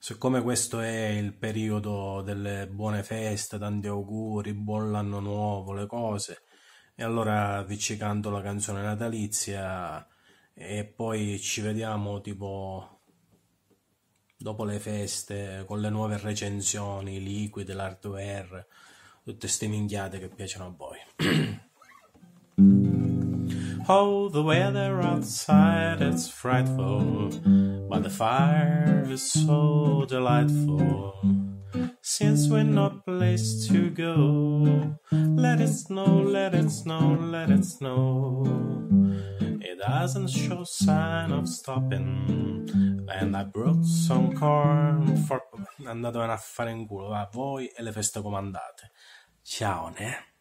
Siccome questo è il periodo delle buone feste, tanti auguri, buon anno nuovo, le cose, e allora vi ci canto la canzone natalizia e poi ci vediamo tipo dopo le feste con le nuove recensioni, i liquidi, l'hardware, tutte ste minchiate che piacciono a voi. Oh, the weather outside it's frightful, but the fire is so delightful. Since we're no place to go, let it snow, let it snow, let it snow. It doesn't show sign of stopping, and I brought some corn for... Andatevene a fare in culo, va, voi e le feste comandate. Ciao, ne?